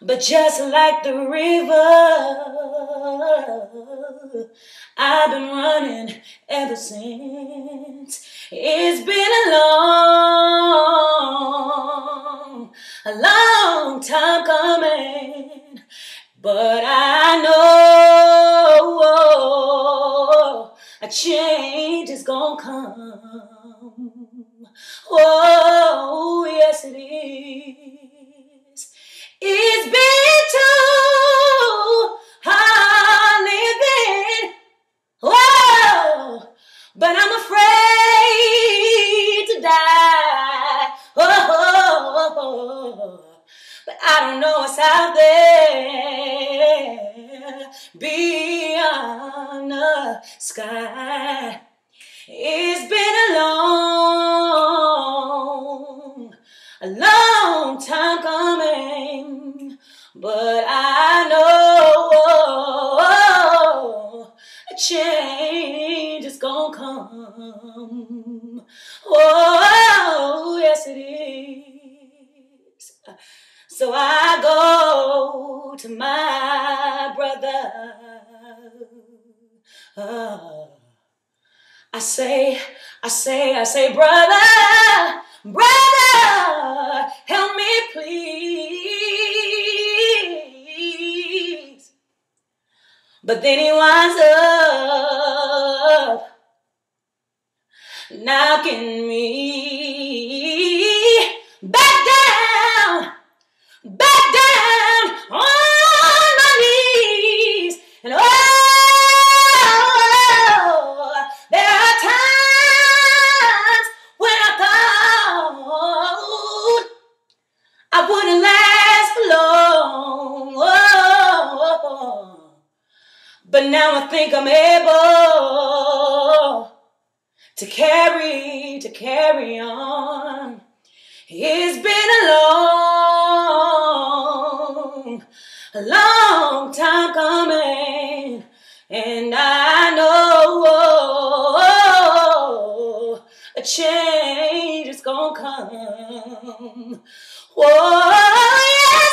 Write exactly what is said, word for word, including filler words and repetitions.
But just like the river, I've been running ever since. It's been a long, a long time coming, but I know a change is gonna come. Oh, yes it is. It's been too hard living, whoa, but I'm afraid to die. Oh, but I don't know what's out there beyond the sky. It's been a long, a long time coming, but I know a change is gonna come. Oh, yes it is. So I go to my brother. Oh. I say, I say, I say, brother, brother, help me please. But then he winds up knocking me back down, back down on my knees. And oh, I wouldn't last long, oh, but now I think I'm able to carry, to carry on. It's been a long, a long time coming, and I know a change is gonna come. Whoa, yeah.